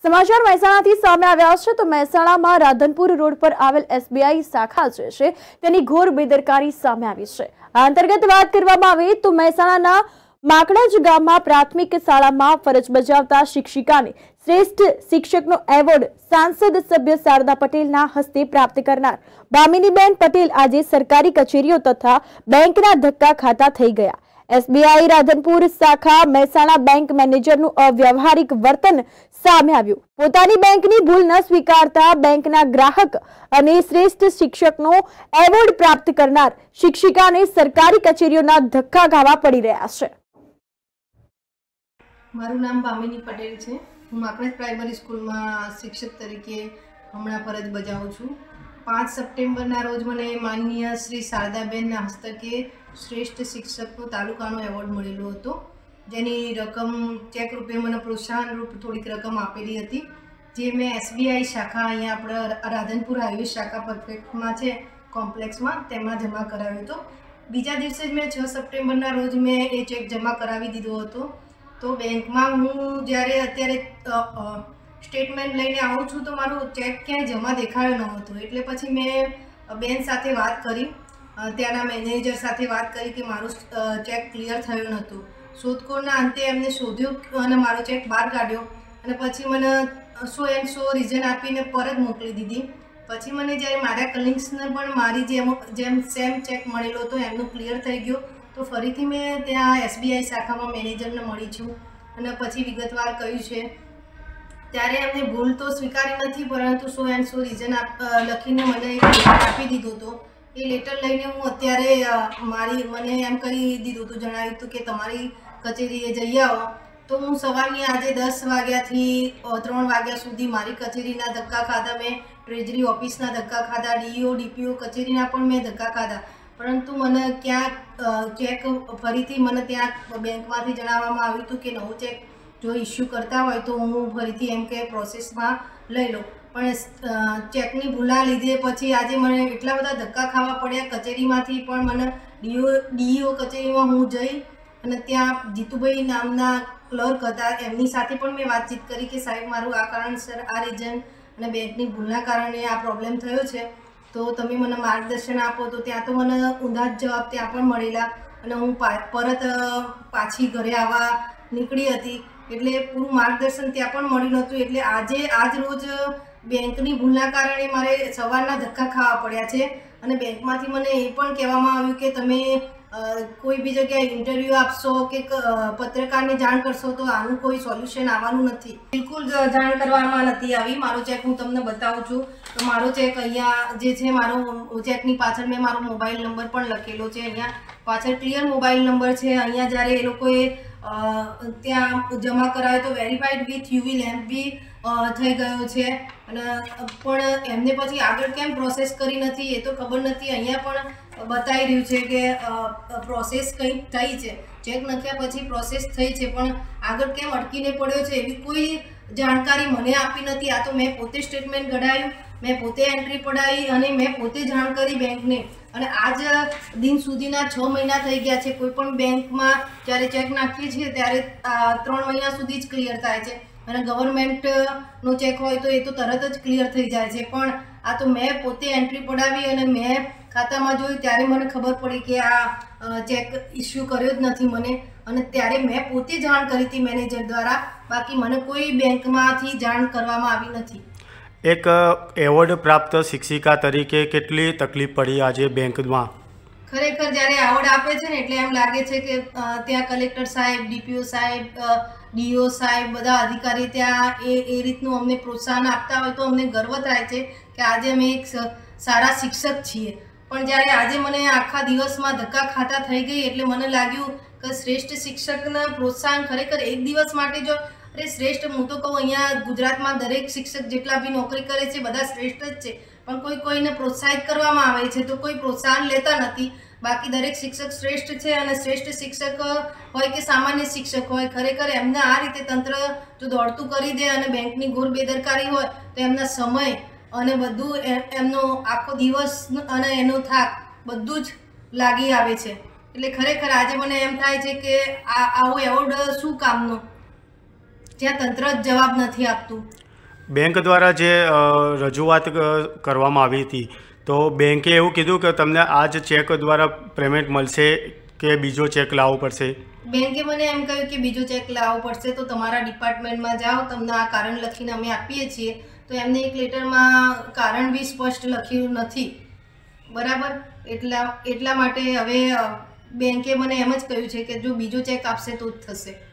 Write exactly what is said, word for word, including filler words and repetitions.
સમાચાર મહેસાણાથી સામે આવ્યા છે તો મહેસાણામાં રાધનપુર રોડ પર આવેલ એસબીઆઈ શાખા જે છે તેની ઘોર બેદરકારી સામે આવી છે। આ અંતર્ગત વાત કરવામાં આવે તો મહેસાણાના માકડજ ગામમાં પ્રાથમિક શાળામાં ફરજ બજાવતા શિક્ષિકાને શ્રેષ્ઠ શિક્ષકનો એવોર્ડ સાંસદ સભ્ય શારદા પટેલના હસ્તે પ્રાપ્ત કરનાર ભામિનીબેન પટેલ આજે સરકારી કચેરીઓ તથા બેંકના ધક્કા ખાતા થઈ ગયા। એસબીઆઈ રાધનપુર શાખા મહેસાણા બેંક મેનેજરનું અવ્યાવહારિક વર્તન સામે આવ્યું। પોતાની બેંકની ભૂલ ન સ્વીકારતા બેંકના ગ્રાહક અને શ્રેષ્ઠ શિક્ષકનો એવોર્ડ પ્રાપ્ત કરનાર શિક્ષિકાને સરકારી કચેરીઓના ધક્કા ખાવા પડી રહ્યા છે। મારું નામ ભામિની પટેલ છે। હું માકડજ પ્રાઇમરી સ્કૂલમાં શિક્ષક તરીકે હમણાં ફરજ બજાવું છું। પાંચ સપ્ટેમ્બરના રોજ મને માનનીય શ્રી શારદાબેનના હસ્તકે શ્રેષ્ઠ શિક્ષકનો તાલુકાનો એવોર્ડ મળેલો હતો, જેની રકમ ચેક રૂપે મને પ્રોત્સાહન રૂપ થોડીક રકમ આપેલી હતી, જે મેં એસબીઆઈ શાખા અહીંયા આપણે રાધનપુર હાઈવે શાખા પરફેક્ટમાં છે કોમ્પ્લેક્સમાં તેમાં જમા કરાવ્યો હતો। બીજા દિવસે જ મેં છ સપ્ટેમ્બરના રોજ મેં એ ચેક જમા કરાવી દીધો હતો। તો બેંકમાં હું જ્યારે અત્યારે સ્ટેટમેન્ટ લઈને આવું છું તો મારો ચેક ક્યાંય જમા દેખાયો ન હતો, એટલે પછી મેં બેન સાથે વાત કરી, ત્યાંના મેનેજર સાથે વાત કરી કે મારો ચેક ક્લિયર થયો નહોતો। શોધખોળના અંતે એમને શોધ્યો અને મારો ચેક બહાર કાઢ્યો અને પછી મને સો એન્ડ સો રીઝન આપીને પરત મોકલી દીધી। પછી મને જ્યારે મારા કલિગ્સને પણ મારી જેમ જેમ સેમ ચેક મળેલો હતો એમનું ક્લિયર થઈ ગયો, તો ફરીથી મેં ત્યાં એસબીઆઈ શાખામાં મેનેજરને મળી છું અને પછી વિગતવાર કહ્યું છે। ત્યારે એમને ભૂલ તો સ્વીકારી નથી, પરંતુ સો એન્ડ સો રીઝન લખીને મને એક લેટર આપી દીધો હતો। એ લેટર લઈને હું અત્યારે મારી મને એમ કરી દીધું હતું, જણાવ્યું હતું કે તમારી કચેરીએ જઈ આવો। તો હું સવારની આજે દસ વાગ્યાથી ત્રણ વાગ્યા સુધી મારી કચેરીના ધક્કા ખાધા, મેં ટ્રેજરી ઓફિસના ધક્કા ખાધા, ડીઈઓ ડીપીઓ કચેરીના પણ મેં ધક્કા ખાધા, પરંતુ મને ક્યાંક ચેક ફરીથી મને ત્યાં બેંકમાંથી જણાવવામાં આવ્યું હતું કે નવો ચેક જો ઇસ્યુ કરતા હોય તો હું ફરીથી એમ કે પ્રોસેસમાં લઈ લઉં, પણ ચેકની ભૂલના લીધે પછી આજે મને એટલા બધા ધક્કા ખાવા પડ્યા કચેરીમાંથી પણ। મને ડીઓ ડીઈઓ કચેરીમાં હું જઈ અને ત્યાં જીતુભાઈ નામના ક્લર્ક હતા, એમની સાથે પણ મેં વાતચીત કરી કે સાહેબ મારું આ કારણસર આ રીઝન અને બેંકની ભૂલના કારણે આ પ્રોબ્લેમ થયો છે, તો તમે મને માર્ગદર્શન આપો। તો ત્યાં તો મને ઊંધા જ જવાબ ત્યાં પણ મળેલા અને હું પરત પાછી ઘરે આવવા નીકળી હતી, એટલે પૂરું માર્ગદર્શન ત્યાં પણ મળ્યું નહોતું। એટલે આજે આજ રોજ બેંકની ભૂલના કારણે મારે સવારના ધક્કા ખાવા પડ્યા છે અને બેંકમાંથી મને એ પણ કહેવામાં આવ્યું કે તમે કોઈ બી જગ્યાએ ઇન્ટરવ્યૂ આપશો કે પત્રકારને જાણ કરશો તો આનું કોઈ સોલ્યુશન આવવાનું નથી। બિલકુલ જાણ કરવામાં નથી આવી। મારો ચેક હું તમને બતાવું છું તો મારો ચેક અહીંયા જે છે, મારો ચેકની પાછળ મેં મારો મોબાઈલ નંબર પણ લખેલો છે, અહીંયા પાછળ ક્લિયર મોબાઈલ નંબર છે। અહીંયા જ્યારે એ લોકોએ ત્યાં જમા કરાવ્યો તો વેરીફાઈડ વિથ યુવી લેમ્પ બી થઈ ગયો છે અને પણ એમને પછી આગળ કેમ પ્રોસેસ કરી નથી એ તો ખબર નથી। અહીંયા પણ બતાવી રહ્યું છે કે પ્રોસેસ કંઈક થઈ છે, ચેક નાખ્યા પછી પ્રોસેસ થઈ છે, પણ આગળ કેમ અટકીને પડ્યો છે એવી કોઈ જાણકારી મને આપી નથી। આ તો મેં પોતે સ્ટેટમેન્ટ કઢાવ્યું, મેં પોતે એન્ટ્રી પડાવી અને મેં પોતે જાણ કરી બેંકને, અને આજ દિન સુધીના છ મહિના થઈ ગયા છે। કોઈ પણ બેંકમાં જ્યારે ચેક નાખીએ છીએ ત્યારે ત્રણ મહિના સુધી જ ક્લિયર થાય છે અને ગવર્મેન્ટનો ચેક હોય તો એ તો તરત જ ક્લિયર થઈ જાય છે, પણ આ તો મેં પોતે એન્ટ્રી પડાવી અને મેં ખાતામાં જોયું ત્યારે મને ખબર પડી કે આ ચેક ઇસ્યુ કર્યો જ નથી મને, અને ત્યારે મેં પોતે જાણ કરી હતી મેનેજર દ્વારા, બાકી મને કોઈ બેંકમાંથી જાણ કરવામાં આવી નથી। એક એવોર્ડ પ્રાપ્ત શિક્ષિકા તરીકે કેટલી તકલીફ પડી આજે બેંકમાં? ખરેખર જ્યારે એવોર્ડ આપે છે ને એટલે એમ લાગે છે કે ત્યાં કલેક્ટર સાહેબ, ડીપીઓ સાહેબ, ડીઓ સાહેબ, બધા અધિકારી ત્યાં એ એ રીતનું અમને પ્રોત્સાહન આપતા હોય તો અમને ગર્વ થાય છે કે આજે અમે એક સારા શિક્ષક છીએ। પણ જ્યારે આજે મને આખા દિવસમાં ધક્કા ખાતા થઈ ગઈ એટલે મને લાગ્યું કે શ્રેષ્ઠ શિક્ષકના પ્રોત્સાહન ખરેખર એક દિવસ માટે જો અરે શ્રેષ્ઠ હું તો કહું અહીંયા ગુજરાતમાં દરેક શિક્ષક જેટલા બી નોકરી કરે છે બધા શ્રેષ્ઠ જ છે, પણ કોઈ કોઈને પ્રોત્સાહિત કરવામાં આવે છે તો કોઈ પ્રોત્સાહન લેતા નથી। બાકી દરેક શિક્ષક શ્રેષ્ઠ છે અને શ્રેષ્ઠ શિક્ષક હોય કે સામાન્ય શિક્ષક હોય, ખરેખર એમને આ રીતે તંત્ર જો દોડતું કરી દે અને બેંકની ઘોર બેદરકારી હોય તો એમના સમય અને બધું એમનો આખો દિવસ અને એનો થાક બધું જ લાગી આવે છે। એટલે ખરેખર આજે મને એમ થાય છે કે આ આવો એવોર્ડ શું કામનો, જ્યાં તંત્ર જ જવાબ નથી આપતું। બેંક દ્વારા જે રજૂઆત કરવામાં આવી હતી તો બેંકે એવું કીધું કે તમને આ જ ચેક દ્વારા પેમેન્ટ મળશે કે બીજો ચેક લાવવો પડશે? બેંકે મને એમ કહ્યું કે બીજો ચેક લાવવો પડશે, તો તમારા ડિપાર્ટમેન્ટમાં જાઓ, તમને આ કારણ લખીને અમે આપીએ છીએ. તો એમને એક લેટરમાં કારણ બી સ્પષ્ટ લખ્યું નથી, બરાબર. એટલા એટલા માટે હવે બેંકે મને એમ જ કહ્યું છે કે જો બીજો ચેક આપશે તો જ થશે.